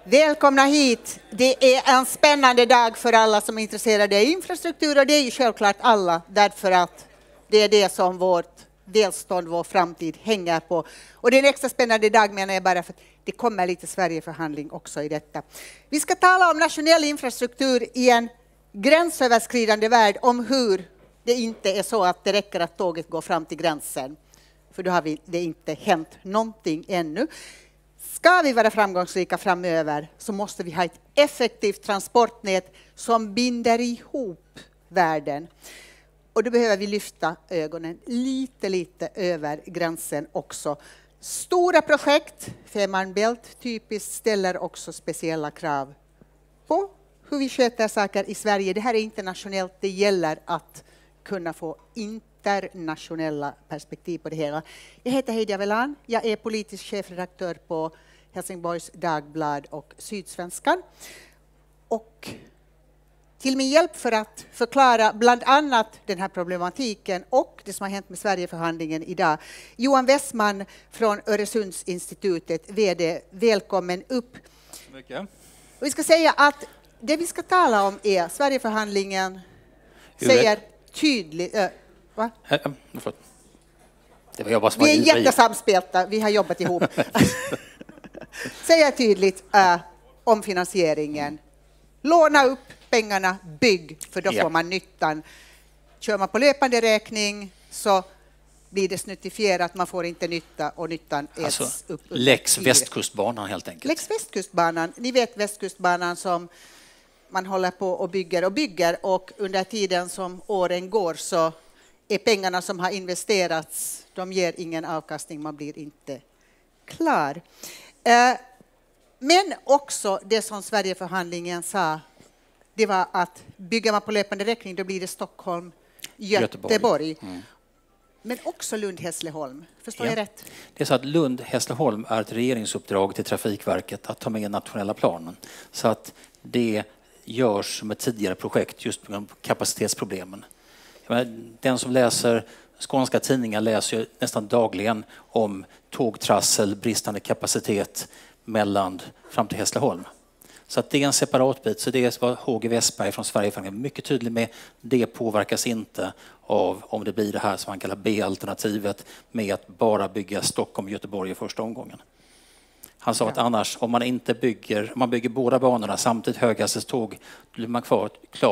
Välkomna hit. Det är en spännande dag för alla som är intresserade av infrastruktur, och det är ju självklart alla därför att det är det som vårt välstånd, vår framtid hänger på. Och det är en extra spännande dag, menar jag, bara för att det kommer lite Sverigeförhandling också i detta. Vi ska tala om nationell infrastruktur i en gränsöverskridande värld, om hur det inte är så att det räcker att tåget går fram till gränsen. För då har det inte hänt någonting ännu. Ska vi vara framgångsrika framöver så måste vi ha ett effektivt transportnät som binder ihop världen. Och då behöver vi lyfta ögonen lite över gränsen också. Stora projekt, Fehmarn Bält typiskt, ställer också speciella krav på hur vi sköter saker i Sverige. Det här är internationellt, det gäller att kunna få internationella perspektiv på det hela. Jag heter Heidi Avelan, jag är politisk chefredaktör på Helsingborgs Dagblad och Sydsvenskan. Och till min hjälp för att förklara bland annat den här problematiken och det som har hänt med Sverigeförhandlingen idag, Johan Westman från Öresundsinstitutet, VD. Välkommen upp. Mycket. Och vi ska säga att det vi ska tala om är Sverigeförhandlingen säger tydligt... Va? Det var jag bara som vi är jättesamspelta, vi har jobbat ihop. Säger tydligt om finansieringen. Låna upp pengarna, bygg, för då får man nyttan. Kör man på löpande räkning så blir det snuttifierat, man får inte nytta och nyttan äts upp. Lex Västkustbanan helt enkelt. Lex Västkustbanan, ni vet Västkustbanan som man håller på och bygger och under tiden som åren går så är pengarna som har investerats, de ger ingen avkastning, man blir inte klar. Men också det som Sverigeförhandlingen sa, det var att bygger man på löpande räkning då blir det Stockholm, Göteborg. Men också Lund-Hässleholm. Förstår jag rätt? Det är så att Lund-Hässleholm är ett regeringsuppdrag till Trafikverket att ta med nationella planen. Så att det görs som ett tidigare projekt just på grund av kapacitetsproblemen. Den som läser skånska tidningar läser ju nästan dagligen om tågtrassel, bristande kapacitet mellan fram till Hässleholm. Så att det är en separat bit. Så det var H.G. Westberg från Sverigeförhandlingen mycket tydlig med. Det påverkas inte av om det blir det här som man kallar B-alternativet med att bara bygga Stockholm och Göteborg i första omgången. Han sa att annars, om man bygger båda banorna samtidigt höghastighetståg, då blir man klar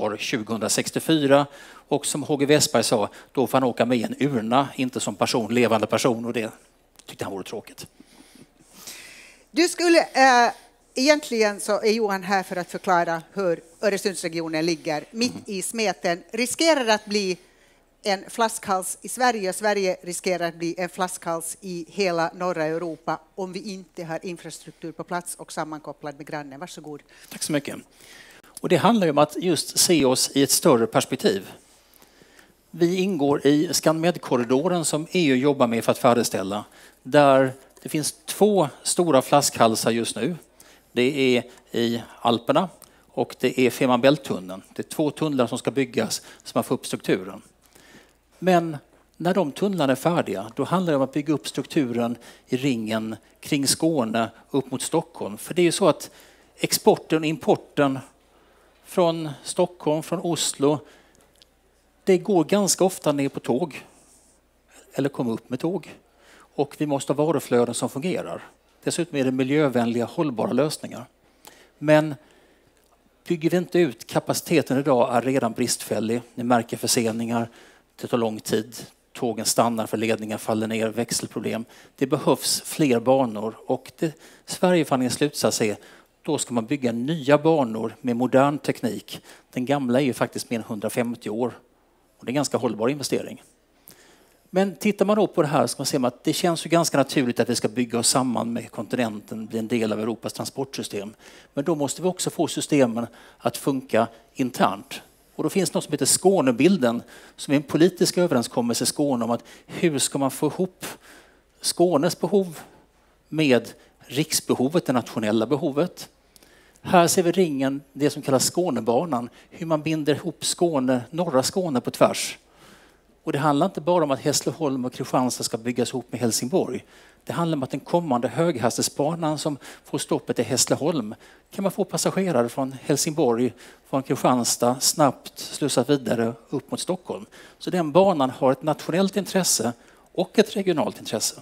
2064. Och som H.G. Westberg sa, då får han åka med en urna, inte som levande person. Och det tyckte han vore tråkigt. Du skulle... Egentligen så är Johan här för att förklara hur Öresundsregionen ligger mitt i smeten. Riskerar att bli en flaskhals i Sverige och Sverige riskerar att bli en flaskhals i hela norra Europa om vi inte har infrastruktur på plats och sammankopplad med grannen. Varsågod. Tack så mycket. Och det handlar ju om att just se oss i ett större perspektiv. Vi ingår i ScanMed-korridoren som EU jobbar med för att färdigställa. Där det finns 2 stora flaskhalsar just nu. Det är i Alperna och det är Fehmarn Bält-tunneln. Det är 2 tunnlar som ska byggas så man får upp strukturen. Men när de tunnlarna är färdiga, då handlar det om att bygga upp strukturen i ringen kring Skåne upp mot Stockholm. För det är ju så att exporten och importen från Stockholm, från Oslo, det går ganska ofta ner på tåg. Eller kommer upp med tåg. Och vi måste ha varuflöden som fungerar. Dessutom är det miljövänliga, hållbara lösningar. Men bygger vi inte ut kapaciteten idag är redan bristfällig. Ni märker förseningar, det tar lång tid. Tågen stannar för ledningar faller ner, växelproblem. Det behövs fler banor och Sverigeförhandlingens slutsats är då ska man bygga nya banor med modern teknik. Den gamla är ju faktiskt mer än 150 år och det är en ganska hållbar investering. Men tittar man då på det här så kan man se att det känns ju ganska naturligt att vi ska bygga oss samman med kontinenten, bli en del av Europas transportsystem. Men då måste vi också få systemen att funka internt. Och då finns det något som heter Skånebilden som är en politisk överenskommelse i Skåne om att hur ska man få ihop Skånes behov med riksbehovet, det nationella behovet. Här ser vi ringen, det som kallas Skånebanan, hur man binder ihop norra Skåne på tvärs. Och det handlar inte bara om att Hässleholm och Kristianstad ska byggas ihop med Helsingborg. Det handlar om att den kommande höghastighetsbanan som får stoppet i Hässleholm kan man få passagerare från Helsingborg, från Kristianstad snabbt slussat vidare upp mot Stockholm. Så den banan har ett nationellt intresse och ett regionalt intresse.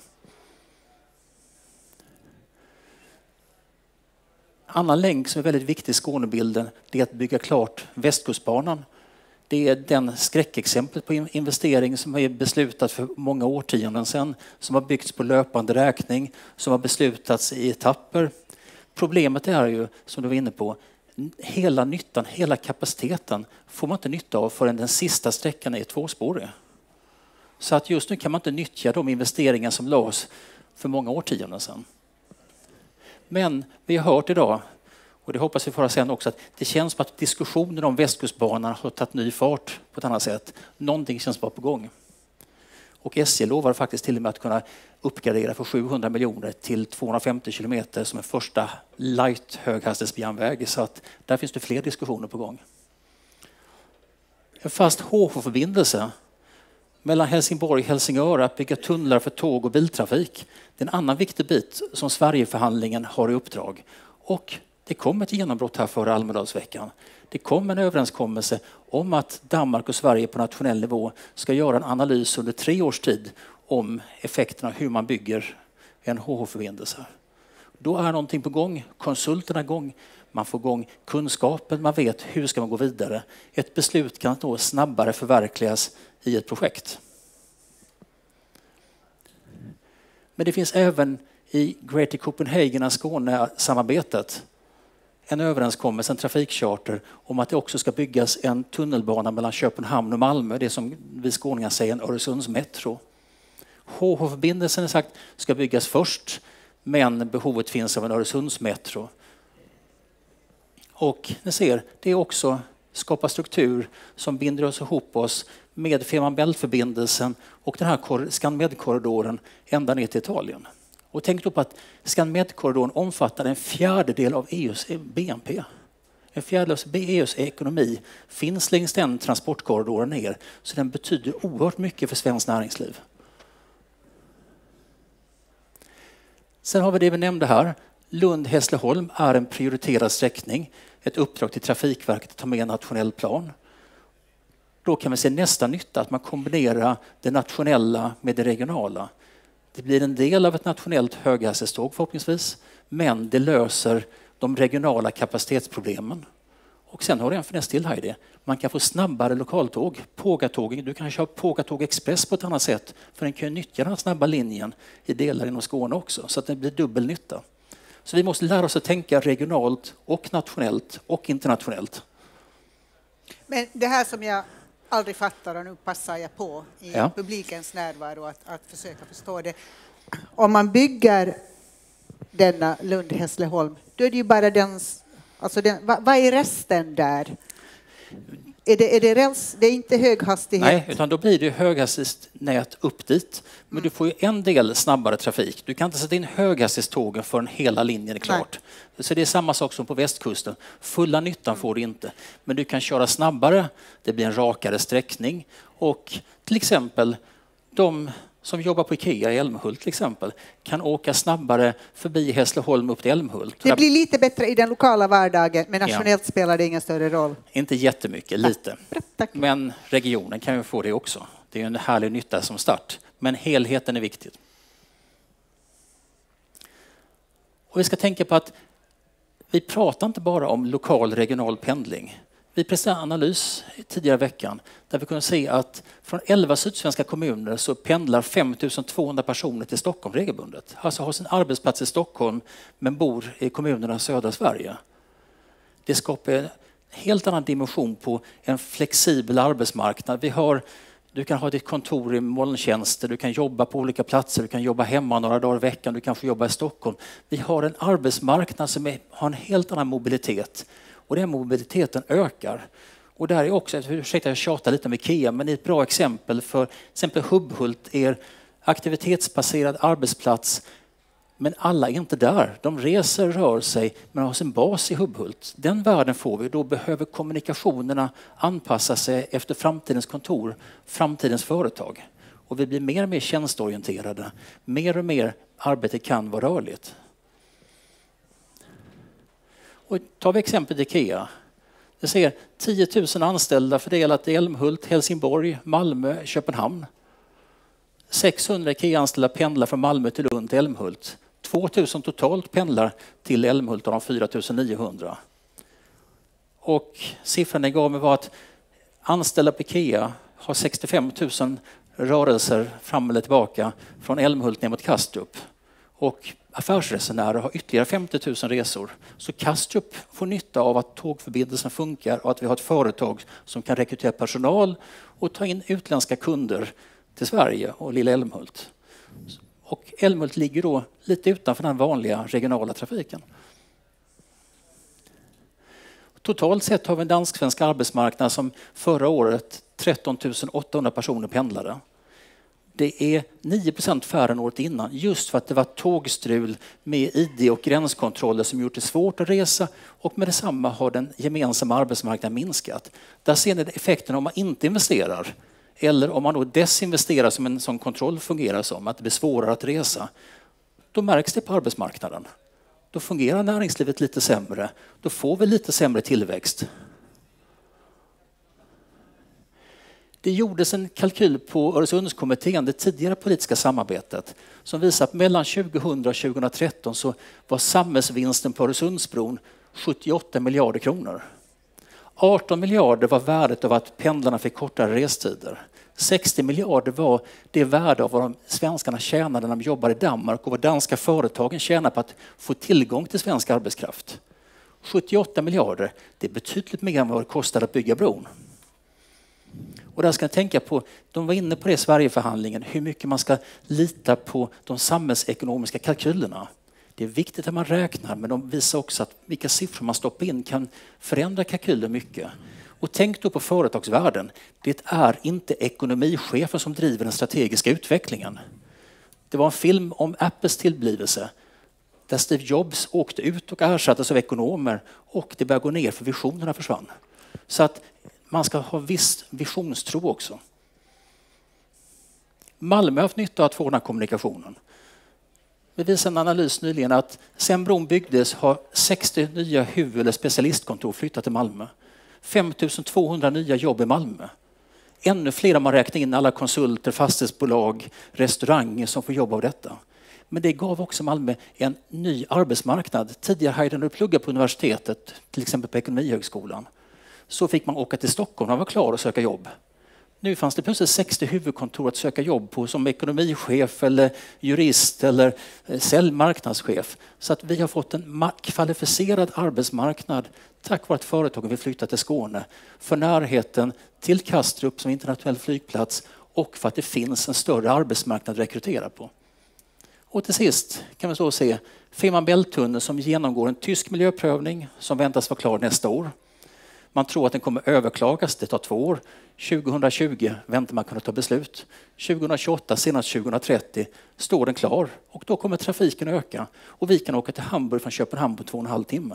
Annan länk som är väldigt viktig i Skånebilden är att bygga klart Västkustbanan. Det är den skräckexemplet på investering som är beslutat för många årtionden sedan, som har byggts på löpande räkning, som har beslutats i etapper. Problemet är ju, som du var inne på, hela nyttan, hela kapaciteten får man inte nytta av förrän den sista sträckan är tvåspårig. Så att just nu kan man inte nyttja de investeringar som lades för många årtionden sedan. Men vi har hört idag, och det hoppas vi får sen också, att det känns som att diskussionen om Västkustbanan har tagit ny fart på ett annat sätt. Någonting känns bara på gång. Och SJ lovar faktiskt till och med att kunna uppgradera för 700 miljoner till 250 kilometer som en första light höghastighetsjärnväg. Så att där finns det fler diskussioner på gång. En fast HH-förbindelse mellan Helsingborg och Helsingör, att bygga tunnlar för tåg och biltrafik. Det är en annan viktig bit som Sverigeförhandlingen har i uppdrag. Och det kom ett genombrott här före Almedalsveckan. Det kom en överenskommelse om att Danmark och Sverige på nationell nivå ska göra en analys under 3 års tid om effekterna, hur man bygger en HH-förbindelse. Då är någonting på gång, konsulterna är igång, man får igång kunskapen, man vet hur ska man gå vidare. Ett beslut kan då snabbare förverkligas i ett projekt. Men det finns även i Greater Copenhagen och Skåne-samarbetet en överenskommelse, en trafikcharter, om att det också ska byggas en tunnelbana mellan Köpenhamn och Malmö, det som vi skåningar säger en Öresundsmetro. HH-förbindelsen är sagt ska byggas först, men behovet finns av en Öresundsmetro. Och ni ser, det är också skapa struktur som binder oss ihop oss med Fehmarn Bält-förbindelsen och den här ScanMed-korridoren ända ner till Italien. Och tänk då på att ScanMed-korridoren omfattar en fjärdedel av EUs BNP. En fjärdedel av EUs ekonomi finns längs den transportkorridoren ner, så den betyder oerhört mycket för svenskt näringsliv. Sen har vi det vi nämnde här. Lund-Hässleholm är en prioriterad sträckning. Ett uppdrag till Trafikverket att ta med en nationell plan. Då kan vi se nästa nytta, att man kombinerar det nationella med det regionala. Det blir en del av ett nationellt höghastighetståg förhoppningsvis, men det löser de regionala kapacitetsproblemen. Och sen har du en finess till, Heidi. Man kan få snabbare lokaltåg, Pågatåg. Du kan köra Pågatåg Express på ett annat sätt, för den kan ju nyttja den snabba linjen i delar inom Skåne också, så att det blir dubbel nytta. Så vi måste lära oss att tänka regionalt och nationellt och internationellt. Men det här som jag aldrig fattar, och nu passar jag på i publikens närvaro att försöka förstå det. Om man bygger denna Lund-Hässleholm, då är det ju bara vad är resten där? Är det räls? Det är inte höghastighet? Nej, utan då blir det höghastighetsnät upp dit. Men du får ju en del snabbare trafik. Du kan inte sätta in höghastighetstågen förrän hela linjen är klart. Nej. Så det är samma sak som på västkusten. Fulla nyttan får du inte. Men du kan köra snabbare. Det blir en rakare sträckning. Och till exempel de som jobbar på Ikea i Älmhult till exempel kan åka snabbare förbi Hässleholm upp till Älmhult. Det blir lite bättre i den lokala vardagen, men nationellt spelar det ingen större roll. Inte jättemycket, lite. Men regionen kan ju få det också. Det är en härlig nytta som start. Men helheten är viktig. Och vi ska tänka på att vi pratar inte bara om lokal regional pendling. Vi presenterade en analys tidigare i veckan där vi kunde se att från 11 sydsvenska kommuner så pendlar 5 200 personer till Stockholm regelbundet. Alltså har sin arbetsplats i Stockholm men bor i kommunerna i södra Sverige. Det skapar en helt annan dimension på en flexibel arbetsmarknad. Du kan ha ditt kontor i molntjänster, du kan jobba på olika platser, du kan jobba hemma några dagar i veckan, du kan få jobba i Stockholm. Vi har en arbetsmarknad som har en helt annan mobilitet. Och den mobiliteten ökar. Och där är också, ursäkta jag tjatar lite om Ikea, men det är ett bra exempel för exempel Hubbhult är aktivitetsbaserad arbetsplats, men alla är inte där. De reser, rör sig, men har sin bas i Hubbhult. Den världen får vi, då behöver kommunikationerna anpassa sig efter framtidens kontor, framtidens företag. Och vi blir mer och mer tjänsteorienterade. Mer och mer arbete kan vara rörligt. Och tar vi exempel IKEA. Det ser 10 000 anställda fördelat i Älmhult, Helsingborg, Malmö, Köpenhamn. 600 IKEA-anställda pendlar från Malmö till Lund till Älmhult. 2 000 totalt pendlar till Älmhult av de 4 900. Och siffran jag gav mig var att anställda på IKEA har 65 000 rörelser fram eller tillbaka från Älmhult ner mot Kastrup. Och affärsresenärer har ytterligare 50 000 resor. Så Kastrup får nytta av att tågförbindelsen funkar och att vi har ett företag som kan rekrytera personal och ta in utländska kunder till Sverige och lilla Älmhult. Och Älmhult ligger då lite utanför den vanliga regionala trafiken. Totalt sett har vi en dansk-svensk arbetsmarknad som förra året 13 800 personer pendlade. Det är 9% färre än året innan, just för att det var tågstrul med ID och gränskontroller som gjort det svårt att resa, och med detsamma har den gemensamma arbetsmarknaden minskat. Där ser ni effekten om man inte investerar, eller om man då desinvesterar som en sån kontroll fungerar som, att det blir svårare att resa. Då märks det på arbetsmarknaden. Då fungerar näringslivet lite sämre. Då får vi lite sämre tillväxt. Det gjordes en kalkyl på Öresundskommittén, det tidigare politiska samarbetet, som visar att mellan 2000 och 2013 så var samhällsvinsten på Öresundsbron 78 miljarder kronor. 18 miljarder var värdet av att pendlarna fick kortare restider. 60 miljarder var det värde av vad svenskarna tjänade när de jobbade i Danmark och vad danska företagen tjänade på att få tillgång till svensk arbetskraft. 78 miljarder, det är betydligt mer än vad det kostade att bygga bron. Och där ska jag tänka på, de var inne på det i Sverigeförhandlingen, hur mycket man ska lita på de samhällsekonomiska kalkylerna. Det är viktigt att man räknar, men de visar också att vilka siffror man stoppar in kan förändra kalkyler mycket. Och tänk då på företagsvärlden. Det är inte ekonomichefen som driver den strategiska utvecklingen. Det var en film om Apples tillblivelse där Steve Jobs åkte ut och ersattes av ekonomer, och det började gå ner för visionerna försvann. Så att man ska ha viss visionstro också. Malmö har haft nytta av att få den här kommunikationen. Vi visade en analys nyligen att sen bron byggdes har 60 nya huvud- eller specialistkontor flyttat till Malmö. 5 200 nya jobb i Malmö. Ännu fler om man räknar in alla konsulter, fastighetsbolag, restauranger som får jobb av detta. Men det gav också Malmö en ny arbetsmarknad. Tidigare hade du pluggat på universitetet, till exempel på Ekonomihögskolan. Så fick man åka till Stockholm när man var klar och söka jobb. Nu fanns det plötsligt 60 huvudkontor att söka jobb på som ekonomichef eller jurist eller säljmarknadschef. Så att vi har fått en kvalificerad arbetsmarknad tack vare att företagen vill flytta till Skåne. För närheten till Kastrup som internationell flygplats och för att det finns en större arbetsmarknad att rekrytera på. Och till sist kan vi så se Fehmarn Bält-tunneln som genomgår en tysk miljöprövning som väntas vara klar nästa år. Man tror att den kommer överklagas, det tar 2 år. 2020 väntar man kunna ta beslut. 2028, senast 2030 står den klar och då kommer trafiken öka. Och vi kan åka till Hamburg från Köpenhamn på 2,5 timmar.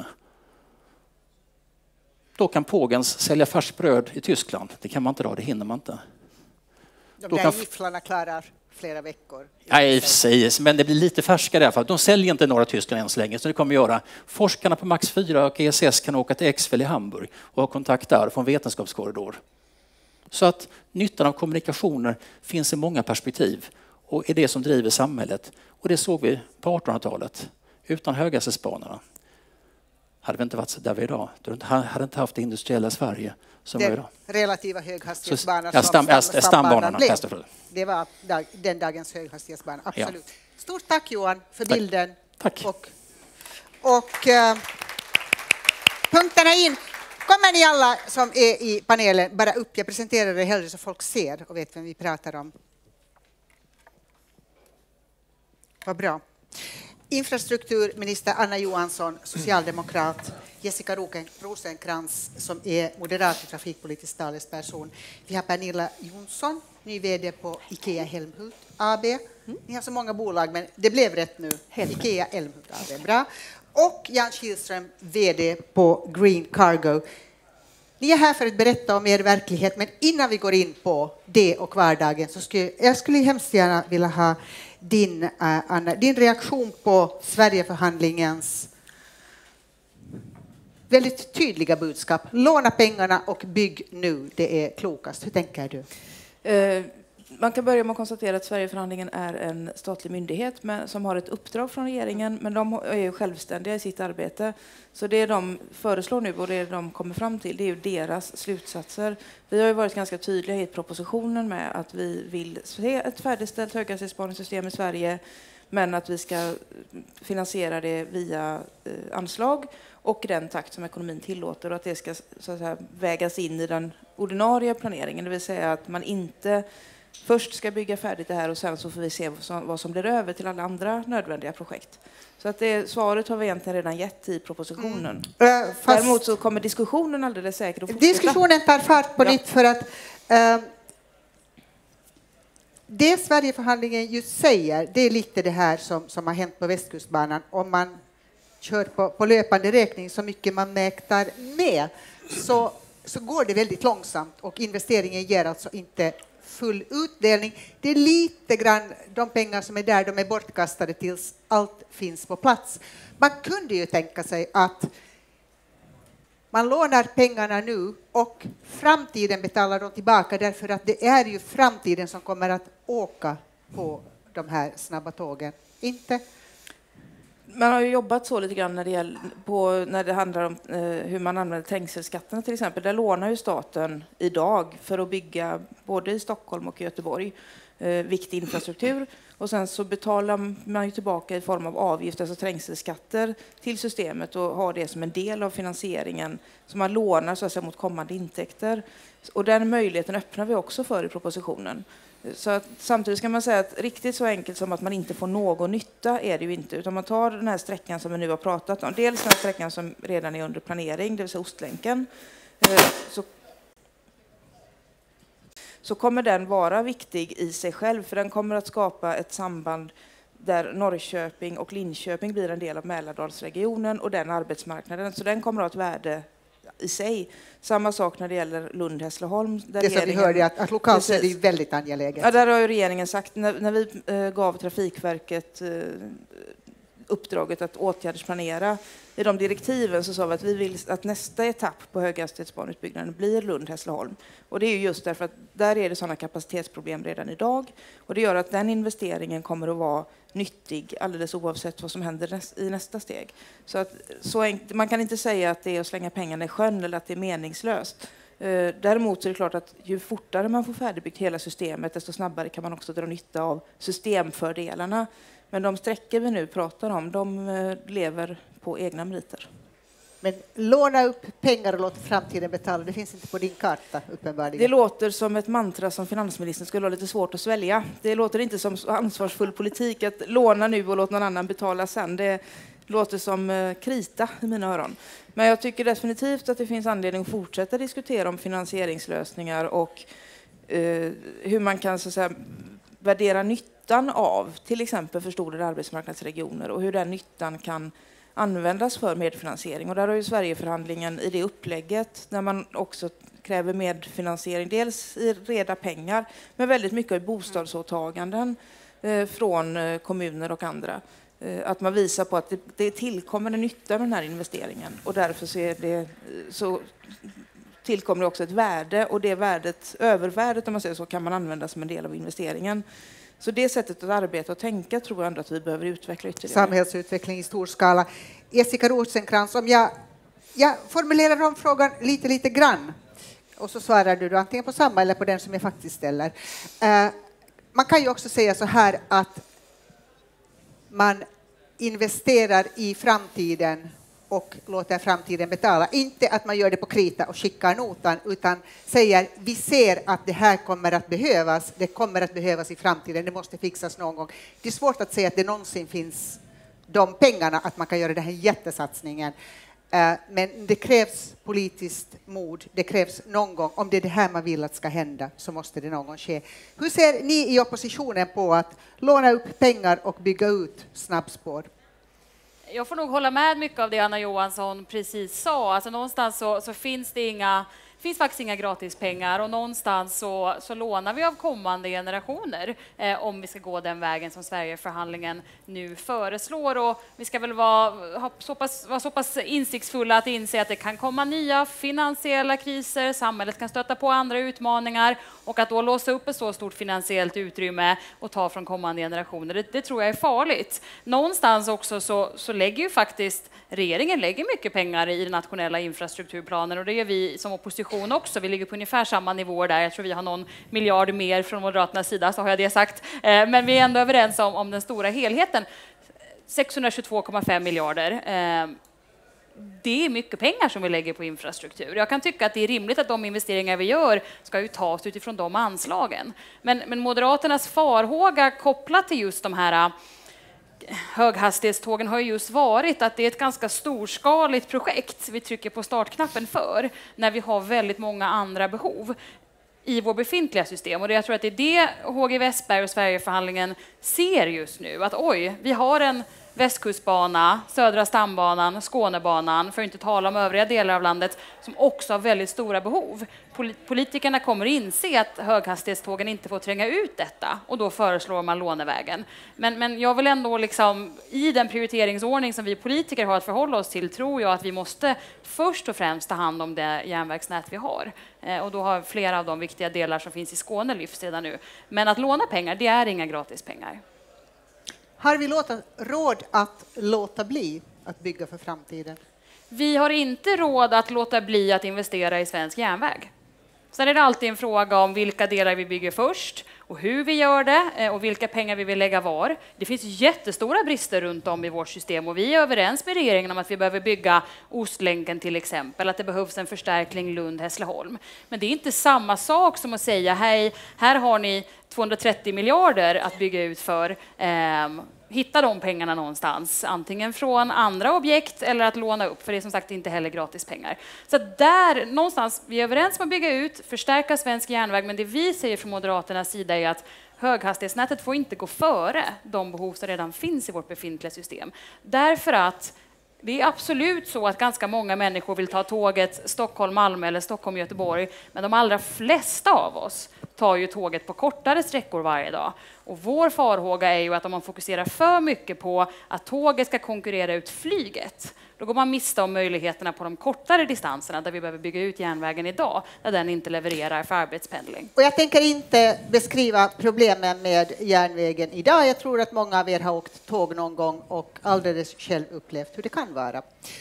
Då kan Pågens sälja färskt bröd i Tyskland. Det kan man inte, det hinner man inte. De där gifflarna klarar flera veckor. Nej, precis, men det blir lite färskare i alla fall. De säljer inte norra Tyskland än så länge, så det kommer att göra. Forskarna på Max 4 och ESS kan åka till Exfel i Hamburg och ha kontakt där och få en vetenskapskorridor. Så att nyttan av kommunikationer finns i många perspektiv och är det som driver samhället. Och det såg vi på 1800-talet. Utan höghastighetsbanorna hade vi inte varit där vi är idag. Då hade inte haft det industriella Sverige som vi är idag. Relativa höghastighetsbanan som stambanorna blev. Det var den dagens höghastighetsbana, absolut. Ja. Stort tack Johan för bilden. Tack. Och punkterna in. Kommer ni alla som är i panelen bara upp? Jag presenterar det hellre så folk ser och vet vem vi pratar om. Vad bra. Infrastrukturminister Anna Johansson, socialdemokrat. Jessica Rosenkrantz som är moderat och trafikpolitisk talesperson. Vi har Pernilla Jonsson, ny vd på IKEA Älmhult AB. Ni har så många bolag men det blev rätt nu. IKEA Älmhult AB, bra. Och Jan Kihlström, vd på Green Cargo. Ni är här för att berätta om er verklighet, men innan vi går in på det och vardagen så skulle jag hemskt gärna vilja ha din reaktion på Sverigeförhandlingens väldigt tydliga budskap. Låna pengarna och bygg nu, det är klokast. Hur tänker du? Man kan börja med att konstatera att Sverigeförhandlingen är en statlig myndighet som har ett uppdrag från regeringen, men de är ju självständiga i sitt arbete. Så det de föreslår nu och det de kommer fram till, det är ju deras slutsatser. Vi har ju varit ganska tydliga i propositionen med att vi vill se ett färdigställt höghastighetsspaningssystem i Sverige, men att vi ska finansiera det via anslag och i den takt som ekonomin tillåter, och att det ska så att säga vägas in i den ordinarie planeringen. Det vill säga att man inte först ska bygga färdigt det här och sen så får vi se vad som blir över till alla andra nödvändiga projekt. Så att svaret har vi egentligen redan gett i propositionen. Däremot så kommer diskussionen alldeles säkert att fortsätta. Diskussionen tar fart på nytt för att det Sverigeförhandlingen just säger, det är lite det här som har hänt på Västkustbanan. Om man kör på löpande räkning så mycket man mäktar med så går det väldigt långsamt och investeringen ger alltså inte full utdelning. Det är lite grann de pengar som är där, de är bortkastade tills allt finns på plats. Man kunde ju tänka sig att man lånar pengarna nu och framtiden betalar dem tillbaka, därför att det är ju framtiden som kommer att åka på de här snabba tågen. Inte? Man har ju jobbat så lite grann när det handlar om hur man använder trängselskatterna till exempel. Där lånar ju staten idag för att bygga både i Stockholm och i Göteborg viktig infrastruktur. Och sen så betalar man ju tillbaka i form av avgifter, alltså trängselskatter, till systemet och har det som en del av finansieringen. Så man lånar så att säga mot kommande intäkter. Och den möjligheten öppnar vi också för i propositionen. Så att, samtidigt ska man säga att riktigt så enkelt som att man inte får någon nytta är det ju inte. Utan man tar den här sträckan som vi nu har pratat om. Dels den här sträckan som redan är under planering, det vill säga Ostlänken. Så kommer den vara viktig i sig själv. För den kommer att skapa ett samband där Norrköping och Linköping blir en del av Mälardalsregionen och den arbetsmarknaden. Så den kommer att ha ett värde i sig. Samma sak när det gäller Lund-Hässleholm. Det som vi hörde, att lokalt så är det väldigt angeläget. Ja, där har ju regeringen sagt, när vi gav Trafikverket uppdraget att åtgärdsplanera i de direktiven, så sa vi att vi vill att nästa etapp på höghastighetsbaneutbyggnaden blir Lund-Hässleholm. Och det är ju just därför att där är det sådana kapacitetsproblem redan idag. Och det gör att den investeringen kommer att vara nyttig alldeles oavsett vad som händer i nästa steg. Så att man kan inte säga att det är att slänga pengarna i sjön eller att det är meningslöst. Däremot så är det klart att ju fortare man får färdigbyggt hela systemet, desto snabbare kan man också dra nytta av systemfördelarna. Men de sträckor vi nu pratar om, de lever på egna meriter. Men låna upp pengar och låta framtiden betala, det finns inte på din karta uppenbarligen. Det låter som ett mantra som finansministern skulle ha lite svårt att svälja. Det låter inte som ansvarsfull politik att låna nu och låta någon annan betala sen. Det låter som krita i mina öron. Men jag tycker definitivt att det finns anledning att fortsätta diskutera om finansieringslösningar och hur man kan så att säga värdera nyttan av till exempel förstorade arbetsmarknadsregioner och hur den nyttan kan användas för medfinansiering. Och där har ju Sverigeförhandlingen i det upplägget där man också kräver medfinansiering, dels i reda pengar, men väldigt mycket i bostadsåtaganden från kommuner och andra. Att man visar på att det tillkommer en nytta med den här investeringen och därför så tillkommer det också ett värde, och det värdet, övervärdet om man säger så, kan man använda som en del av investeringen. Så det sättet att arbeta och tänka tror jag ändå att vi behöver utveckla ytterligare. Samhällsutveckling i stor skala. Jessica Rosenkrantz, om jag formulerar om frågan lite grann och så svarar du antingen på samma eller på den som jag faktiskt ställer. Man kan ju också säga så här att man investerar i framtiden och låter framtiden betala. Inte att man gör det på krita och skickar notan, utan säger vi ser att det här kommer att behövas. Det kommer att behövas i framtiden. Det måste fixas någon gång. Det är svårt att säga att det någonsin finns de pengarna att man kan göra den här jättesatsningen. Men det krävs politiskt mod. Det krävs någon gång. Om det är det här man vill att ska hända så måste det någon gång ske. Hur ser ni i oppositionen på att låna upp pengar och bygga ut snabbspår? Jag får nog hålla med mycket av det Anna Johansson precis sa. Alltså någonstans så finns det inga Det finns faktiskt inga gratispengar och någonstans så lånar vi av kommande generationer om vi ska gå den vägen som Sverigeförhandlingen nu föreslår. Och vi ska väl vara så pass insiktsfulla att inse att det kan komma nya finansiella kriser, samhället kan stöta på andra utmaningar och att då låsa upp ett så stort finansiellt utrymme och ta från kommande generationer, det tror jag är farligt. Någonstans också så lägger ju faktiskt regeringen mycket pengar i den nationella infrastrukturplanen och det gör vi som opposition också. Vi ligger på ungefär samma nivåer där. Jag tror vi har någon miljard mer från Moderaternas sida, så har jag det sagt. Men vi är ändå överens om den stora helheten. 622,5 miljarder. Det är mycket pengar som vi lägger på infrastruktur. Jag kan tycka att det är rimligt att de investeringar vi gör ska ju tas utifrån de anslagen. Men Moderaternas farhåga kopplat till just de här höghastighetstågen har just varit att det är ett ganska storskaligt projekt vi trycker på startknappen för när vi har väldigt många andra behov i vår befintliga system. Och jag tror att det är det HG Westberg och Sverigeförhandlingen ser just nu. Att vi har en Västkustbana, Södra stambanan, Skånebanan, för att inte tala om övriga delar av landet som också har väldigt stora behov. Politikerna kommer inse att höghastighetstågen inte får tränga ut detta och då föreslår man lånevägen. Men jag vill ändå i den prioriteringsordning som vi politiker har att förhålla oss till tror jag att vi måste först och främst ta hand om det järnvägsnät vi har. Och då har flera av de viktiga delar som finns i Skåne lyfts redan nu. Men att låna pengar, det är inga gratispengar. Har vi råd att låta bli att bygga för framtiden? Vi har inte råd att låta bli att investera i svensk järnväg. Sen är det alltid en fråga om vilka delar vi bygger först och hur vi gör det och vilka pengar vi vill lägga var. Det finns jättestora brister runt om i vårt system och vi är överens med regeringen om att vi behöver bygga Ostlänken till exempel, att det behövs en förstärkning Lund-Hässleholm. Men det är inte samma sak som att säga hej, här har ni 230 miljarder att bygga ut för. Hitta de pengarna någonstans, antingen från andra objekt eller att låna upp, för det är som sagt inte heller gratis pengar. Så där någonstans, vi är överens om att bygga ut, förstärka svensk järnväg, men det vi säger från Moderaternas sida är att höghastighetsnätet får inte gå före de behov som redan finns i vårt befintliga system. Därför att det är absolut så att ganska många människor vill ta tåget Stockholm-Malmö eller Stockholm-Göteborg, men de allra flesta av oss tar ju tåget på kortare sträckor varje dag. Och vår farhåga är ju att om man fokuserar för mycket på att tåget ska konkurrera ut flyget, då går man miste om möjligheterna på de kortare distanserna där vi behöver bygga ut järnvägen idag, där den inte levererar för arbetspendling. Och jag tänker inte beskriva problemen med järnvägen idag. Jag tror att många av er har åkt tåg någon gång och alldeles själv upplevt hur det kan vara.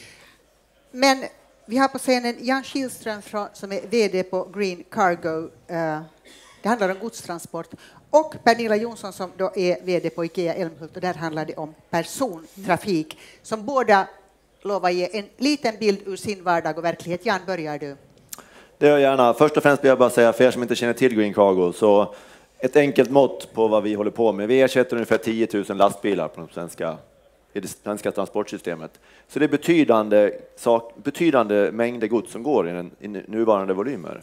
Men vi har på scenen Jan Kihlström som är vd på Green Cargo. Det handlar om godstransport. Och Pernilla Jonsson som då är vd på IKEA Älmhult, och där handlar det om persontrafik som båda lovar ge en liten bild ur sin vardag och verklighet. Jan, börjar du? Det gör jag gärna. Först och främst vill jag bara säga för er som inte känner till Green Cargo, så ett enkelt mått på vad vi håller på med. Vi ersätter ungefär 10 000 lastbilar på i det svenska transportsystemet. Så det är betydande mängder gods som går i nuvarande volymer.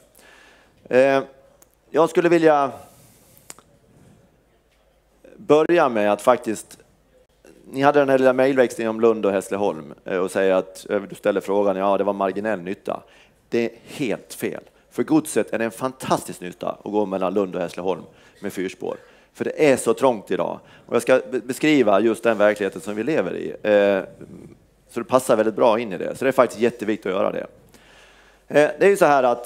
Jag skulle vilja börja med att faktiskt, ni hade den här lilla mejlväxlingen om Lund och Hässleholm och säger att du ställer frågan, ja det var marginell nytta. Det är helt fel. För godset är det en fantastisk nytta att gå mellan Lund och Hässleholm med fyrspår. För det är så trångt idag. Och jag ska beskriva just den verkligheten som vi lever i. Så det passar väldigt bra in i det. Så det är faktiskt jätteviktigt att göra det. Det är ju så här att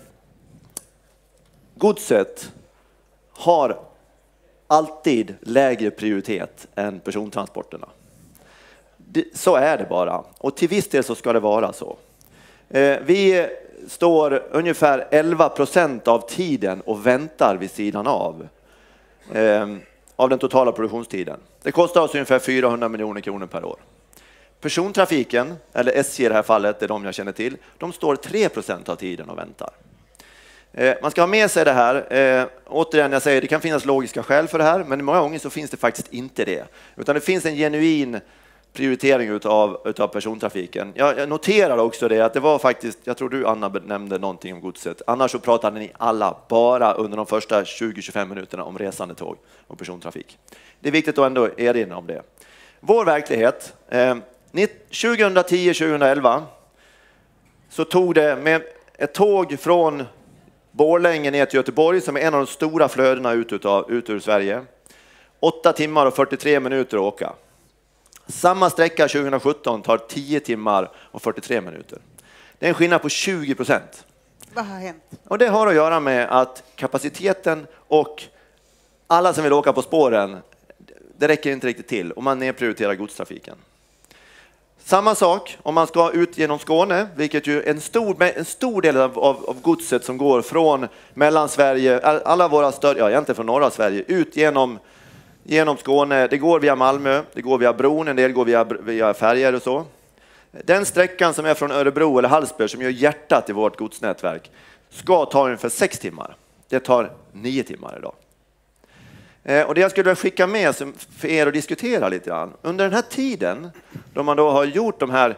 godset har alltid lägre prioritet än persontransporterna. Så är det bara. Och till viss del så ska det vara så. Vi står ungefär 11% av tiden och väntar vid sidan av den totala produktionstiden. Det kostar oss ungefär 400 miljoner kronor per år. Persontrafiken, eller SJ i det här fallet, det är de jag känner till, de står 3% av tiden och väntar. Man ska ha med sig det här. Återigen, jag säger det kan finnas logiska skäl för det här, men många gånger så finns det faktiskt inte det. Utan det finns en genuin prioritering utav persontrafiken. Jag noterar också det att det var faktiskt, jag tror du Anna nämnde någonting om godset. Annars så pratade ni alla bara under de första 20-25 minuterna om resande tåg och persontrafik. Det är viktigt att ändå erinra om det. Vår verklighet, 2010-2011 så tog det med ett tåg från Borlänge ner till Göteborg som är en av de stora flödena ut ur Sverige. 8 timmar och 43 minuter att åka. Samma sträcka 2017 tar 10 timmar och 43 minuter. Det är en skillnad på 20%. Vad har hänt? Och det har att göra med att kapaciteten och alla som vill åka på spåren, det räcker inte riktigt till och man nedprioriterar godstrafiken. Samma sak om man ska ut genom Skåne, vilket ju en stor del av godset som går från Mellansverige, alla våra större, ja egentligen från norra Sverige, ut genom Skåne. Det går via Malmö, det går via bron, en del går via färger och så. Den sträckan som är från Örebro eller Hallsberg som gör hjärtat i vårt godsnätverk ska ta ungefär 6 timmar. Det tar 9 timmar idag. Och det jag skulle skicka med för er att diskutera lite grann. Under den här tiden då man då har gjort de här,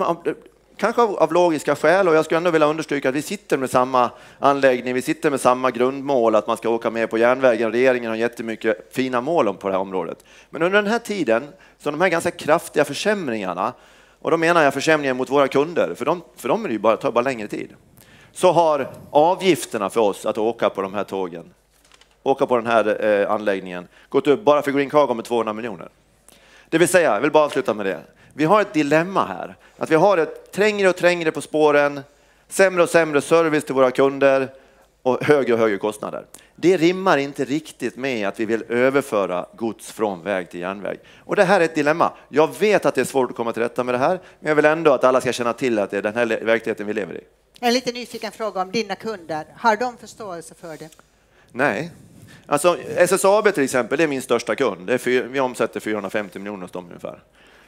kanske av logiska skäl, och jag skulle ändå vilja understryka att vi sitter med samma anläggning, vi sitter med samma grundmål att man ska åka med på järnvägen. Regeringen har jättemycket fina mål på det här området. Men under den här tiden, så de här ganska kraftiga försämringarna, och då menar jag försämringar mot våra kunder, för dem är det ju tar bara längre tid. Så har avgifterna för oss att åka på de här tågen, åka på den här anläggningen, gått upp bara för Green Cargo med 200 miljoner. Det vill säga, jag vill bara avsluta med det. Vi har ett dilemma här. Att vi har ett trängre och trängre på spåren, sämre och sämre service till våra kunder och högre kostnader. Det rimmar inte riktigt med att vi vill överföra gods från väg till järnväg. Och det här är ett dilemma. Jag vet att det är svårt att komma till rätta med det här, men jag vill ändå att alla ska känna till att det är den här verkligheten vi lever i. En lite nyfiken fråga om dina kunder. Har de förståelse för det? Nej. Alltså SSAB till exempel, det är min största kund. Vi omsätter 450 miljoner hos dem ungefär.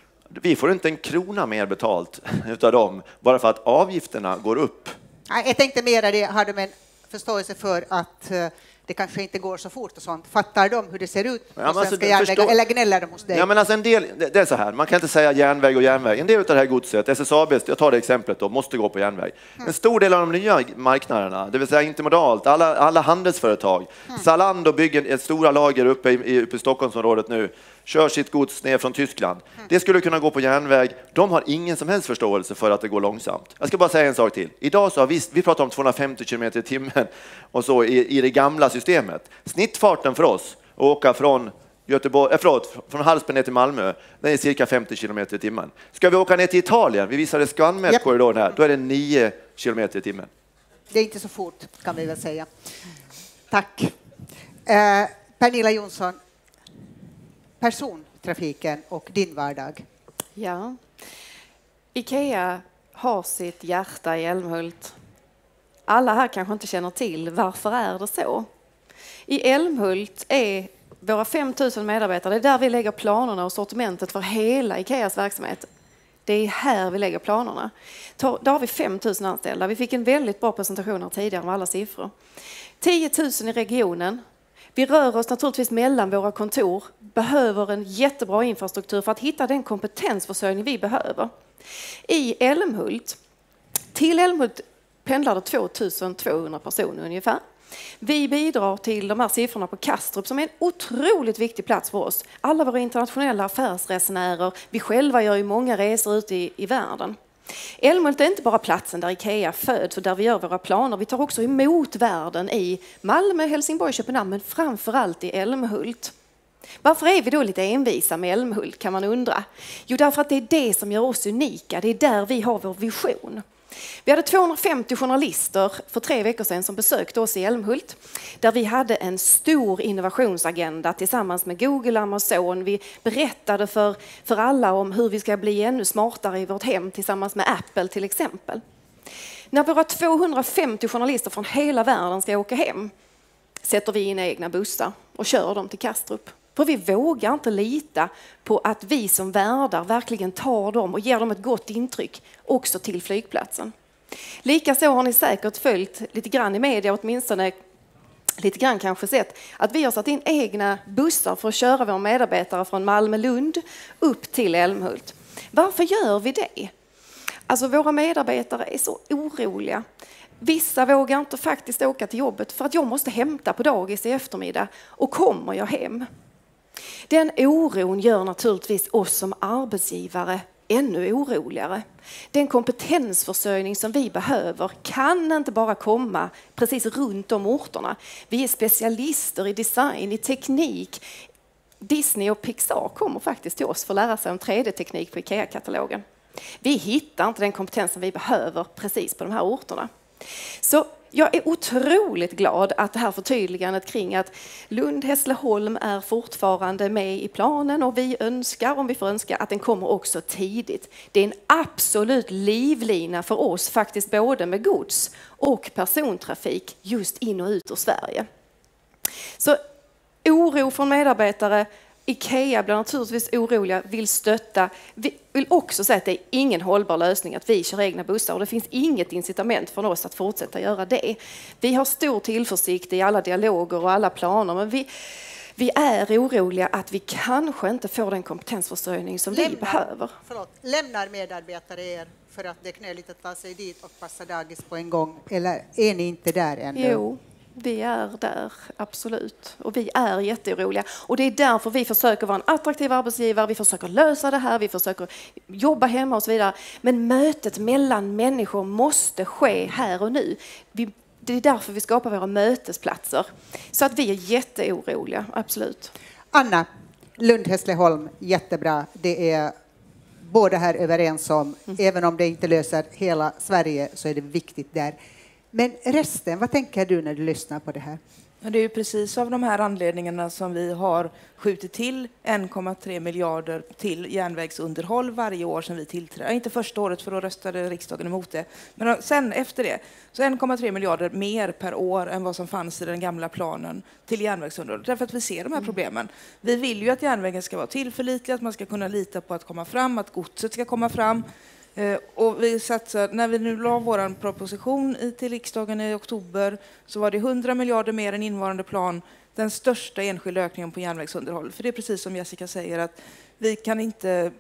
Vi får inte en krona mer betalt utav dem bara för att avgifterna går upp. Jag tänkte mer att det har de en förståelse för att det kanske inte går så fort och sånt. Fattar de hur det ser ut på svenska järnvägar eller gnäller de hos dig? Ja, men alltså en del, det är så här, man kan inte säga järnväg och järnväg. En del av det här godset, SSAB, jag tar det exemplet då, måste gå på järnväg. En stor del av de nya marknaderna, det vill säga intermodalt, alla handelsföretag. Zalando bygger ett stora lager uppe i Stockholmsområdet nu, kör sitt gods ner från Tyskland. Det skulle kunna gå på järnväg. De har ingen som helst förståelse för att det går långsamt. Jag ska bara säga en sak till. Idag så har vi pratar om 250 km i timmen och så i det gamla systemet. Snittfarten för oss att åka från från Hallsberg ner till Malmö, den är cirka 50 km i timmen. Ska vi åka ner till Italien, vi visade Scanmed-korridoren här, då är det 9 km i timmen. Det är inte så fort, kan vi väl säga. Tack. Pernilla Jonsson, persontrafiken och din vardag. Ja. IKEA har sitt hjärta i Älmhult. Alla här kanske inte känner till varför är det så. I Älmhult är våra 5 000 medarbetare, det är där vi lägger planerna och sortimentet för hela IKEAs verksamhet. Det är här vi lägger planerna. Då har vi 5 000 anställda. Vi fick en väldigt bra presentation här tidigare med alla siffror. 10 000 i regionen. Vi rör oss naturligtvis mellan våra kontor, behöver en jättebra infrastruktur för att hitta den kompetensförsörjning vi behöver. I Älmhult, till Älmhult pendlar det 2200 personer ungefär. Vi bidrar till de här siffrorna på Kastrup som är en otroligt viktig plats för oss. Alla våra internationella affärsresenärer, vi själva gör ju många resor ute i världen. Älmhult är inte bara platsen där IKEA föds och där vi gör våra planer. Vi tar också emot världen i Malmö, Helsingborg, Köpenhamn, men framförallt i Älmhult. Varför är vi då lite envisa med Älmhult, kan man undra? Jo, därför att det är det som gör oss unika. Det är där vi har vår vision. Vi hade 250 journalister för 3 veckor sedan som besökte oss i Älmhult, där vi hade en stor innovationsagenda tillsammans med Google och Amazon. Vi berättade för alla om hur vi ska bli ännu smartare i vårt hem tillsammans med Apple till exempel. När våra 250 journalister från hela världen ska åka hem sätter vi in egna bussar och kör dem till Kastrup. För vi vågar inte lita på att vi som värdar verkligen tar dem och ger dem ett gott intryck också till flygplatsen. Likaså har ni säkert följt lite grann i media, åtminstone lite grann kanske sett, att vi har satt in egna bussar för att köra våra medarbetare från Malmö-Lund upp till Älmhult. Varför gör vi det? Alltså våra medarbetare är så oroliga. Vissa vågar inte faktiskt åka till jobbet för att jag måste hämta på dagis i eftermiddag och kommer jag hem. Den oron gör naturligtvis oss som arbetsgivare ännu oroligare. Den kompetensförsörjning som vi behöver kan inte bara komma precis runt de orterna. Vi är specialister i design, i teknik. Disney och Pixar kommer faktiskt till oss för att lära sig om 3D-teknik på IKEA-katalogen. Vi hittar inte den kompetensen vi behöver precis på de här orterna. Så jag är otroligt glad att det här förtydligandet kring att Lund-Hässleholm är fortfarande med i planen och vi önskar, om vi får önska, att den kommer också tidigt. Det är en absolut livlina för oss faktiskt både med gods och persontrafik just in och ut ur Sverige. Så oro från medarbetare, IKEA blir naturligtvis oroliga, vill stötta. Vi vill också säga att det är ingen hållbar lösning att vi kör egna bussar och det finns inget incitament för oss att fortsätta göra det. Vi har stor tillförsikt i alla dialoger och alla planer, men vi är oroliga att vi kanske inte får den kompetensförsörjning som vi behöver. Lämnar medarbetare er för att det är knöligt att ta sig dit och passa dagis på en gång? Eller är ni inte där ännu? Jo. Vi är där, absolut. Och vi är jätteoroliga. Och det är därför vi försöker vara en attraktiv arbetsgivare. Vi försöker lösa det här. Vi försöker jobba hemma och så vidare. Men mötet mellan människor måste ske här och nu. Det är därför vi skapar våra mötesplatser. Så att vi är jätteoroliga, absolut. Anna, Lund-Hässleholm, jättebra. Det är båda här överens om. Även om det inte löser hela Sverige så är det viktigt där. Men resten, vad tänker du när du lyssnar på det här? Ja, det är ju precis av de här anledningarna som vi har skjutit till 1,3 miljarder till järnvägsunderhåll varje år sedan vi tillträdde. Inte första året, för då röstade riksdagen emot det. Men sen efter det, så 1,3 miljarder mer per år än vad som fanns i den gamla planen till järnvägsunderhåll. Därför att vi ser de här problemen. Vi vill ju att järnvägen ska vara tillförlitlig, att man ska kunna lita på att komma fram, att godset ska komma fram. Och vi satsar, när vi nu la vår proposition till riksdagen i oktober så var det 100 miljarder mer än innevarande plan, den största enskilda ökningen på järnvägsunderhåll. För det är precis som Jessica säger att vi kan inte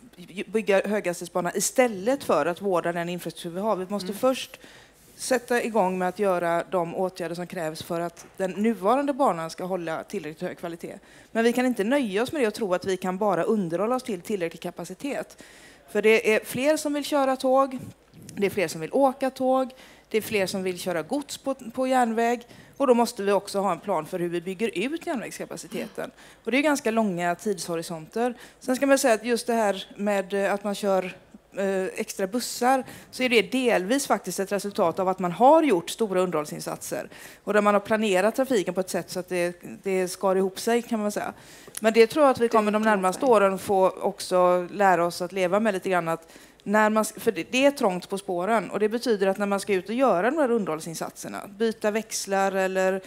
bygga höghastighetsbana istället för att vårda den infrastruktur vi har. Vi måste först sätta igång med att göra de åtgärder som krävs för att den nuvarande banan ska hålla tillräckligt hög kvalitet. Men vi kan inte nöja oss med det och tro att vi kan bara underhålla oss till tillräcklig kapacitet. För det är fler som vill köra tåg, det är fler som vill åka tåg, det är fler som vill köra gods på järnväg och då måste vi också ha en plan för hur vi bygger ut järnvägskapaciteten. Och det är ganska långa tidshorisonter. Sen ska man säga att just det här med att man kör extra bussar så är det delvis faktiskt ett resultat av att man har gjort stora underhållsinsatser och där man har planerat trafiken på ett sätt så att det skar ihop sig, kan man säga. Men det tror jag att vi kommer de närmaste åren få också lära oss att leva med lite grann att för det är trångt på spåren och det betyder att när man ska ut och göra de här underhållsinsatserna, byta växlar eller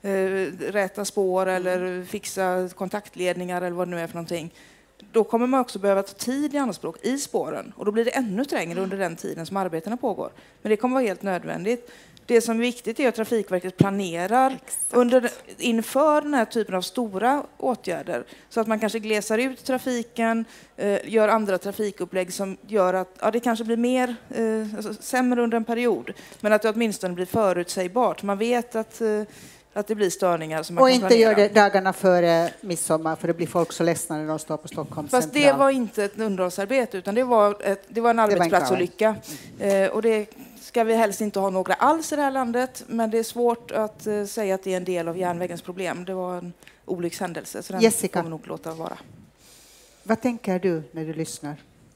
räta spår eller fixa kontaktledningar eller vad det nu är för någonting, då kommer man också behöva ta tid i anspråk i spåren och då blir det ännu trängre under den tiden som arbetena pågår. Men det kommer vara helt nödvändigt. Det som är viktigt är att Trafikverket planerar inför den här typen av stora åtgärder så att man kanske glesar ut trafiken, gör andra trafikupplägg som gör att det kanske blir mer sämre under en period, men att det åtminstone blir förutsägbart. Man vet att det blir störningar som man och kan inte planera. gör det dagarna före midsommar för det blir folk så ledsna när de står på Stockholms Fast central. det var inte ett underhållsarbete utan det var en arbetsplatsolycka. Och det ska vi helst inte ha några alls i det här landet, men det är svårt att säga att det är en del av järnvägens problem. Det var en olyckshändelse så den Jessica, kommer nog låta vara. vad tänker du när du lyssnar?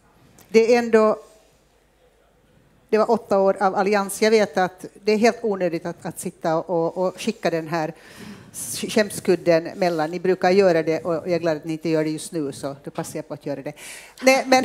Det var 8 år av allians. Jag vet att det är helt onödigt att sitta och skicka den här skämskudden mellan. Ni brukar göra det och jag är glad att ni inte gör det just nu så då passar jag på att göra det. Nej, men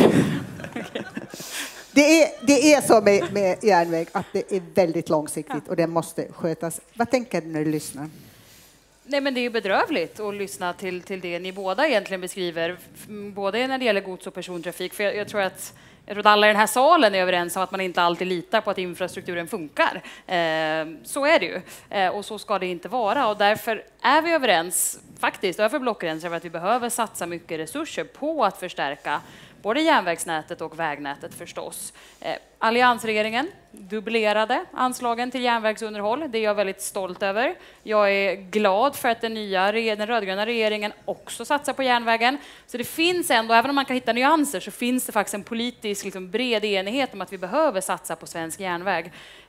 det är så med järnväg att det är väldigt långsiktigt och det måste skötas. Vad tänker du när du lyssnar? Nej, men det är ju bedrövligt att lyssna till det ni båda egentligen beskriver, både när det gäller gods- och persontrafik. För jag tror att alla i den här salen är överens om att man inte alltid litar på att infrastrukturen funkar. Så är det ju. Och så ska det inte vara. Och därför är vi överens, faktiskt, över blockgränser, att vi behöver satsa mycket resurser på att förstärka både järnvägsnätet och vägnätet förstås. Alliansregeringen dubblerade anslagen till järnvägsunderhåll. Det är jag väldigt stolt över. Jag är glad för att den rödgröna regeringen också satsar på järnvägen. Så det finns ändå, även om man kan hitta nyanser, så finns det faktiskt en politisk bred enighet om att vi behöver satsa på svensk järnväg.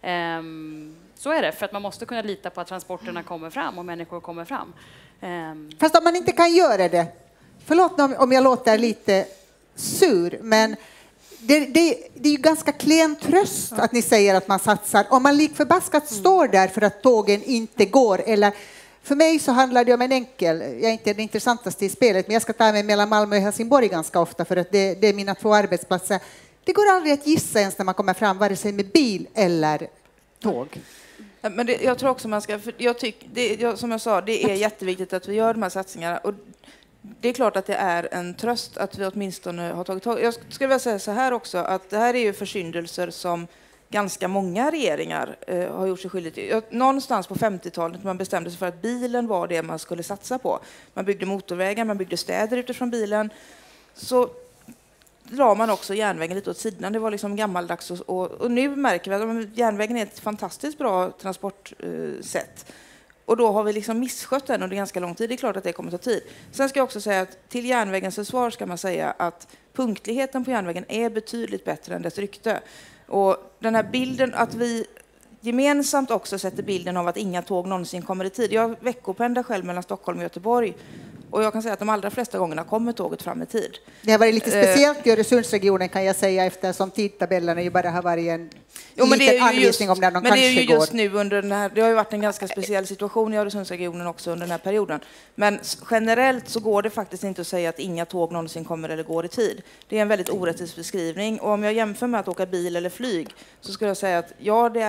Så är det, för att man måste kunna lita på att transporterna kommer fram och människor kommer fram. Fast om man inte kan göra det, förlåt om jag låter lite sur, men det är ju ganska klen tröst att ni säger att man satsar. Om man lik förbaskat står där för att tågen inte går, eller för mig så handlar det om en enkel, jag är inte den intressantaste i spelet, men jag ska ta mig mellan Malmö och Helsingborg ganska ofta för att det är mina 2 arbetsplatser. Det går aldrig att gissa ens när man kommer fram, vare sig med bil eller tåg. Men jag tror också man ska, som jag sa, det är jätteviktigt att vi gör de här satsningarna. Och det är klart att det är en tröst att vi åtminstone har tagit tag. Jag skulle vilja säga så här också, att det här är ju försyndelser som ganska många regeringar har gjort sig skyldiga till. Någonstans på 50-talet man bestämde sig för att bilen var det man skulle satsa på. Man byggde motorvägar, man byggde städer utifrån bilen. Så la man också järnvägen lite åt sidan. Det var liksom gammaldags. Och nu märker vi att järnvägen är ett fantastiskt bra transportsätt. Och då har vi liksom misskött den under ganska lång tid. Det är klart att det kommer ta tid. Sen ska jag också säga att till järnvägens försvar ska man säga att punktligheten på järnvägen är betydligt bättre än dess rykte. Och den här bilden att vi gemensamt också sätter bilden av att inga tåg någonsin kommer i tid. Jag veckopendlar själv mellan Stockholm och Göteborg. Och jag kan säga att de allra flesta gångerna kommer tåget fram i tid. Det har varit lite speciellt i Öresundsregionen kan jag säga, eftersom tidtabellerna ju bara har varit en liten anvisning om när de kanske går. Men det är ju just nu under den här, det har ju varit en ganska speciell situation i Öresundsregionen också under den här perioden. Men generellt så går det faktiskt inte att säga att inga tåg någonsin kommer eller går i tid. Det är en väldigt orättvis beskrivning. Och om jag jämför med att åka bil eller flyg så skulle jag säga att ja, det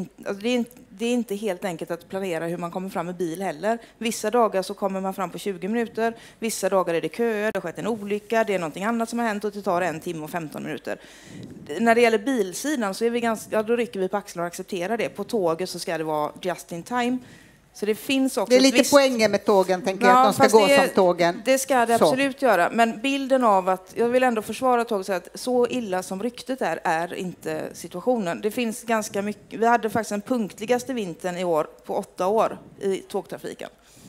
är inte helt enkelt att planera hur man kommer fram med bil heller. Vissa dagar så kommer man fram på 20 minuter, vissa dagar är det köer, det har skett en olycka, det är någonting annat som har hänt och det tar 1 timme och 15 minuter. När det gäller bilsidan så är vi då rycker vi på axlar och accepterar det. På tåget så ska det vara just in time. Så det finns också det är lite poängen med tågen, tänker jag, att de ska gå som tågen. Det ska det absolut göra. Men bilden av att, jag vill ändå försvara tåget, så att så illa som ryktet är inte situationen. Det finns ganska mycket. Vi hade faktiskt den punktligaste vintern i år på 8 år i tågtrafiken.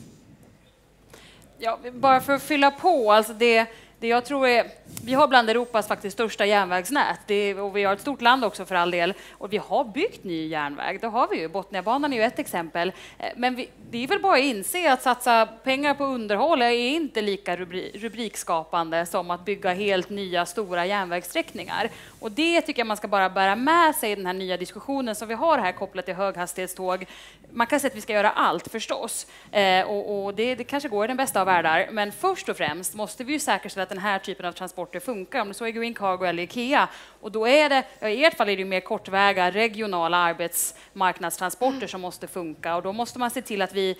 Ja, bara för att fylla på, alltså det jag tror är, vi har bland Europas faktiskt största järnvägsnät, och vi har ett stort land också för all del, och vi har byggt ny järnväg, det har vi ju, Botniabanan är ju ett exempel, men det är väl bara att inse att satsa pengar på underhåll är inte lika rubrikskapande som att bygga helt nya stora järnvägssträckningar, och det tycker jag man ska bara bära med sig i den här nya diskussionen som vi har här kopplat till höghastighetståg. Man kan säga att vi ska göra allt förstås, och det kanske går i den bästa av världar, men först och främst måste vi ju säkerställa att den här typen av transporter funkar, om det så är Green Cargo eller IKEA. Och då är det, i ert fall är det mer kortväga regionala arbetsmarknadstransporter som måste funka, och då måste man se till att vi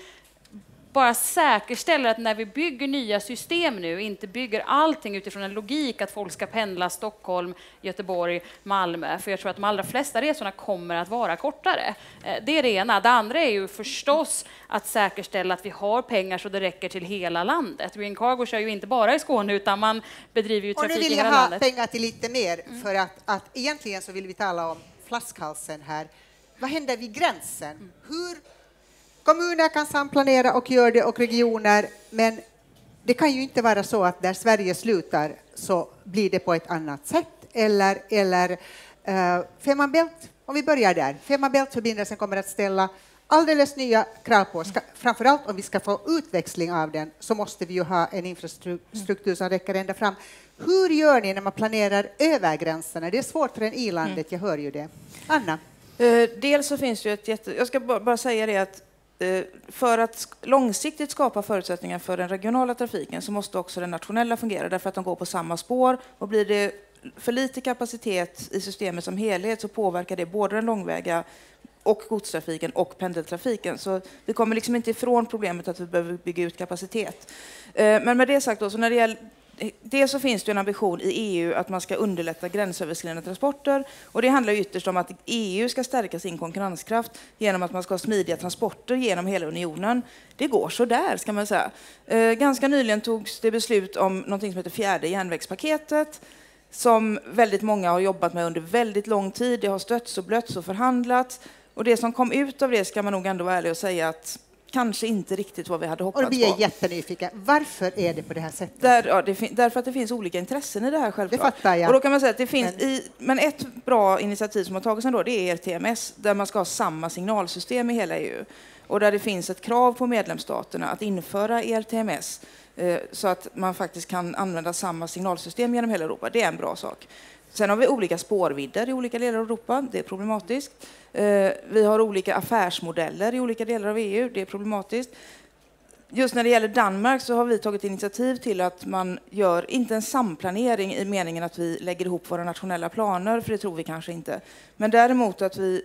bara säkerställer att när vi bygger nya system nu, inte bygger allting utifrån en logik att folk ska pendla Stockholm, Göteborg, Malmö. För jag tror att de allra flesta resorna kommer att vara kortare. Det är det ena. Det andra är ju förstås att säkerställa att vi har pengar så det räcker till hela landet. Green Cargo kör ju inte bara i Skåne, utan man bedriver ju trafik i hela landet. Och nu vill jag ha pengar till lite mer, för att egentligen så vill vi tala om flaskhalsen här. Vad händer vid gränsen? Hur kommuner kan samplanera och gör det, och regioner, men det kan ju inte vara så att där Sverige slutar så blir det på ett annat sätt. Eller Fehmarn Bält, om vi börjar där. Fehmarn Bält-förbindelsen kommer att ställa alldeles nya krav på. Framförallt om vi ska få utväxling av den så måste vi ju ha en infrastruktur som räcker ända fram. Hur gör ni när man planerar över gränserna? Det är svårt för en i-landet, jag hör ju det. Anna? Dels så finns det ju jag ska bara säga det att för att långsiktigt skapa förutsättningar för den regionala trafiken så måste också den nationella fungera, därför att de går på samma spår, och blir det för lite kapacitet i systemet som helhet så påverkar det både den långväga och godstrafiken och pendeltrafiken. Så vi kommer liksom inte ifrån problemet att vi behöver bygga ut kapacitet. Men med det sagt då, så när det gäller det så finns det en ambition i EU att man ska underlätta gränsöverskridande transporter, och det handlar ytterst om att EU ska stärka sin konkurrenskraft genom att man ska ha smidiga transporter genom hela unionen. Det går så där, ska man säga. Ganska nyligen togs det beslut om något som heter fjärde järnvägspaketet. som väldigt många har jobbat med under väldigt lång tid. Det har stötts och blötts och förhandlats. Och det som kom ut av det ska man nog ändå vara ärlig och säga att kanske inte riktigt vad vi hade hoppats på. Och vi är jättenyfikna. Varför är det på det här sättet? Därför att det finns olika intressen i det här självklart. Det fattar jag. Och då kan man säga att det finns men ett bra initiativ som har tagits ändå, det är ERTMS, där man ska ha samma signalsystem i hela EU. Och där det finns ett krav på medlemsstaterna att införa ERTMS så att man faktiskt kan använda samma signalsystem genom hela Europa. Det är en bra sak. Sen har vi olika spårvidder i olika delar av Europa. Det är problematiskt. Vi har olika affärsmodeller i olika delar av EU. Det är problematiskt. Just när det gäller Danmark så har vi tagit initiativ till att man gör inte en samplanering i meningen att vi lägger ihop våra nationella planer, för det tror vi kanske inte. Men däremot att vi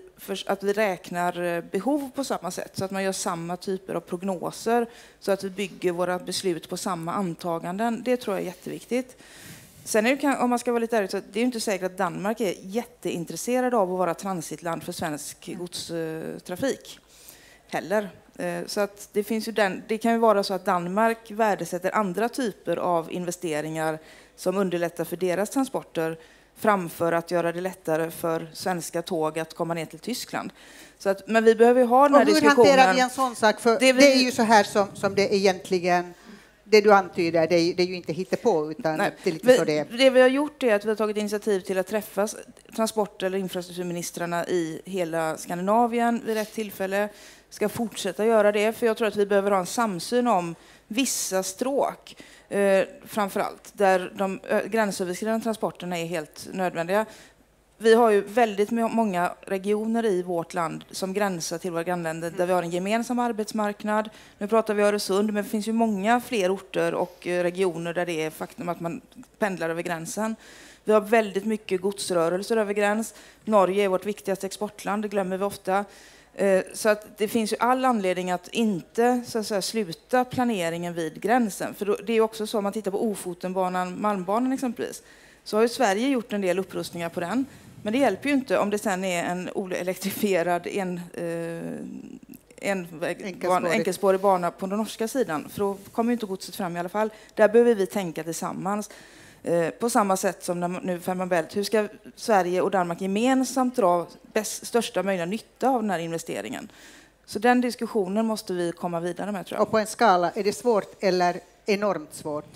räknar behov på samma sätt, så att man gör samma typer av prognoser, så att vi bygger våra beslut på samma antaganden. Det tror jag är jätteviktigt. Sen är det, om man ska vara lite ärlig, så det är inte säkert att Danmark är jätteintresserad av att vara transitland för svensk godstrafik heller. Så att det finns ju det kan ju vara så att Danmark värdesätter andra typer av investeringar som underlättar för deras transporter framför att göra det lättare för svenska tåg att komma ner till Tyskland. Så att, men vi behöver ju ha den här diskussionen. Och hur hanterar vi en sån sak? För det är ju så här som det egentligen... Det du antyder, det är ju inte hittepå, utan nej, det är lite så det är. Det vi har gjort är att vi har tagit initiativ till att träffa transport- eller infrastrukturministrarna i hela Skandinavien vid rätt tillfälle. Ska fortsätta göra det, för jag tror att vi behöver ha en samsyn om vissa stråk, framförallt, där de gränsöverskridande transporterna är helt nödvändiga. Vi har ju väldigt många regioner i vårt land som gränsar till våra grannländer där vi har en gemensam arbetsmarknad. Nu pratar vi Öresund, men det finns ju många fler orter och regioner där det är faktum att man pendlar över gränsen. Vi har väldigt mycket godsrörelser över gräns. Norge är vårt viktigaste exportland, det glömmer vi ofta. Så att det finns ju all anledning att inte så att säga, sluta planeringen vid gränsen. För det är också så, om man tittar på Ofotenbanan, Malmbanan exempelvis, så har ju Sverige gjort en del upprustningar på den. Men det hjälper ju inte om det sen är en elektrifierad enkelspårig bana på den norska sidan. För då kommer ju inte godset fram i alla fall. Där behöver vi tänka tillsammans. På samma sätt som nu Fehmarn Bält. Hur ska Sverige och Danmark gemensamt dra största möjliga nytta av den här investeringen? Så den diskussionen måste vi komma vidare med, tror jag. Och på en skala, är det svårt eller enormt svårt?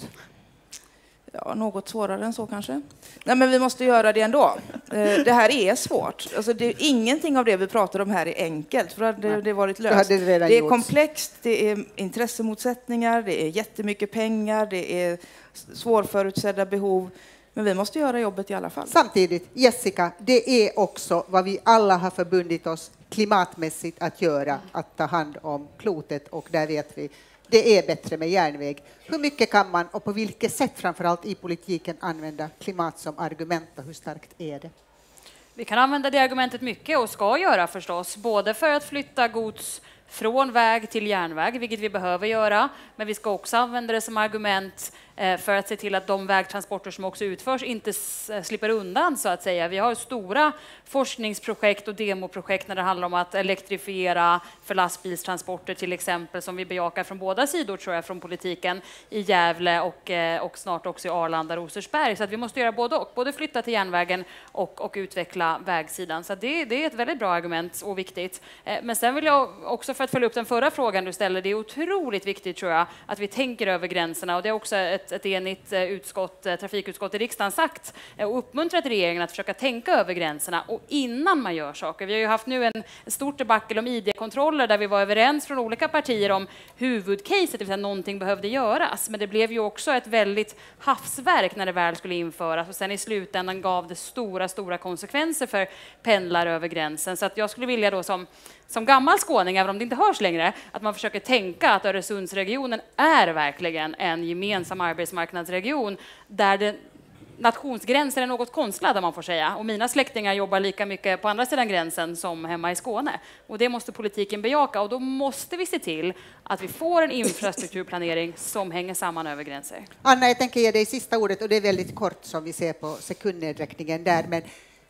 Ja, något svårare än så kanske. Nej, men vi måste göra det ändå. Det här är svårt. Alltså, ingenting av det vi pratar om här är enkelt, för det har varit löst. Det är komplext, det är intressemotsättningar, det är jättemycket pengar, det är svårförutsedda behov. Men vi måste göra jobbet i alla fall. Samtidigt, Jessica, det är också vad vi alla har förbundit oss klimatmässigt att göra, att ta hand om klotet, och där vet vi det är bättre med järnväg. Hur mycket kan man och på vilket sätt framförallt i politiken använda klimat som argument, och hur starkt är det? Vi kan använda det argumentet mycket och ska göra förstås, både för att flytta gods från väg till järnväg, vilket vi behöver göra, men vi ska också använda det som argument för att se till att de vägtransporter som också utförs inte slipper undan, så att säga. Vi har stora forskningsprojekt och demoprojekt när det handlar om att elektrifiera för lastbilstransporter till exempel, som vi bejakar från båda sidor, tror jag, från politiken, i Gävle och snart också i Arlanda, Rosersberg. Så att vi måste göra både flytta till järnvägen och utveckla vägsidan. Så det är ett väldigt bra argument och viktigt. Men sen vill jag också, för att följa upp den förra frågan du ställde, det är otroligt viktigt, tror jag, att vi tänker över gränserna, och det är också ett enigt trafikutskott i riksdagen sagt och uppmuntrat regeringen att försöka tänka över gränserna och innan man gör saker. Vi har ju haft nu en stort debacle om ID-kontroller där vi var överens från olika partier om huvudcaset, det vill säga någonting behövde göras, men det blev ju också ett väldigt hafsverk när det väl skulle införas, och sen i slutändan gav det stora konsekvenser för pendlare över gränsen. Så att jag skulle vilja då som gammal skåning, även om det inte hörs längre, att man försöker tänka att Öresundsregionen är verkligen en gemensam arbetsmarknadsregion där nationsgränser är något konstlade, man får säga. Och mina släktingar jobbar lika mycket på andra sidan gränsen som hemma i Skåne. Och det måste politiken bejaka, och då måste vi se till att vi får en infrastrukturplanering som hänger samman över gränser. Anna, jag tänker ge dig sista ordet, och det är väldigt kort som vi ser på sekundnedräkningen där, men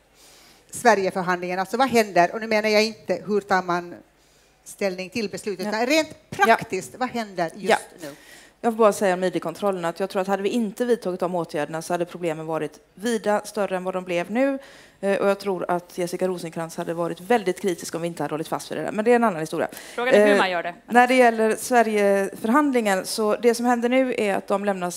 Sverigeförhandlingen, alltså vad händer? Och nu menar jag inte hur tar man ställning till beslutet, utan rent praktiskt, vad händer just nu? Jag får bara säga om ID-kontrollerna att jag tror att hade vi inte vidtagit de åtgärderna så hade problemen varit vida större än vad de blev nu. Och jag tror att Jessica Rosencrantz hade varit väldigt kritisk om vi inte hade hållit fast vid det där. Men det är en annan historia. Frågan är hur man gör det. När det gäller Sverigeförhandlingen så det som händer nu är att de lämnar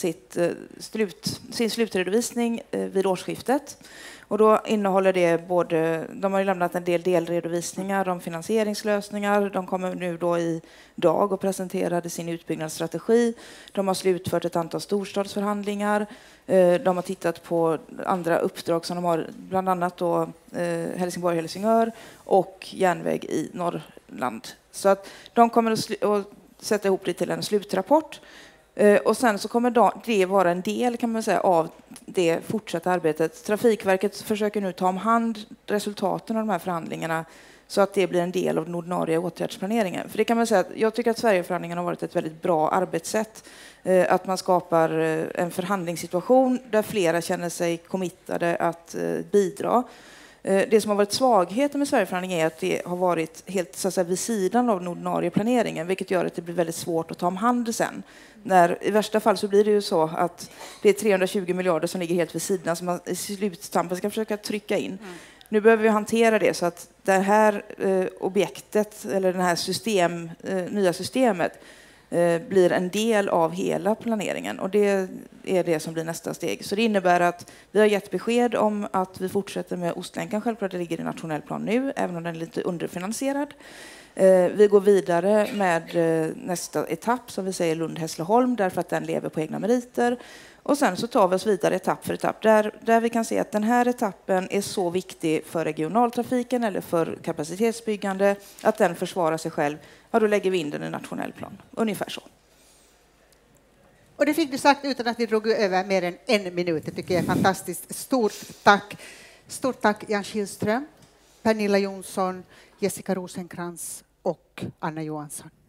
sin slutredovisning vid årsskiftet. Och då innehåller det de har ju lämnat en del delredovisningar om finansieringslösningar. De kommer nu då idag och presenterade sin utbyggnadsstrategi. De har slutfört ett antal storstadsförhandlingar. De har tittat på andra uppdrag som de har, bland annat då Helsingborg-Helsingör och järnväg i Norrland. Så att de kommer att sätta ihop det till en slutrapport. Och sen så kommer det vara en del kan man säga av det fortsatta arbetet. Trafikverket försöker nu ta om hand resultaten av de här förhandlingarna så att det blir en del av den ordinarie åtgärdsplaneringen. För det kan man säga att jag tycker att Sverigeförhandlingen har varit ett väldigt bra arbetssätt. Att man skapar en förhandlingssituation där flera känner sig committade att bidra. Det som har varit svagheten med Sverigeförhandlingen är att det har varit helt så att säga, vid sidan av den ordinarie planeringen, vilket gör att det blir väldigt svårt att ta om hand sen. I värsta fall så blir det ju så att det är 320 miljarder som ligger helt vid sidan som man i slutstampen ska försöka trycka in. Nu behöver vi hantera det så att det här objektet eller det här nya systemet blir en del av hela planeringen och det är det som blir nästa steg. Så det innebär att vi har gett besked om att vi fortsätter med Ostlänken. Självklart det ligger i nationell plan nu, även om den är lite underfinansierad. Vi går vidare med nästa etapp som vi säger Lund-Hässleholm därför att den lever på egna meriter. Och sen så tar vi oss vidare etapp för etapp där vi kan se att den här etappen är så viktig för regionaltrafiken eller för kapacitetsbyggande att den försvarar sig själv. Ja, då lägger vi in den i nationell plan. Ungefär så. Och det fick du sagt utan att vi drog över mer än 1 minut. Det tycker jag är fantastiskt. Stort tack. Stort tack Jan Kihlström, Pernilla Jonsson, Jessica Rosencrantz och Anna Johansson.